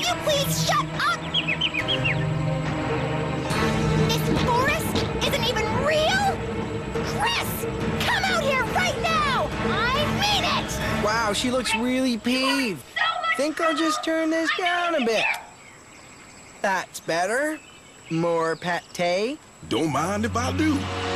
Will you please shut up? This forest isn't even real? Chris, come out here right now! I mean it! Wow, she looks really peeved. Think I'll just turn this down a bit. That's better. More pate. Don't mind if I do.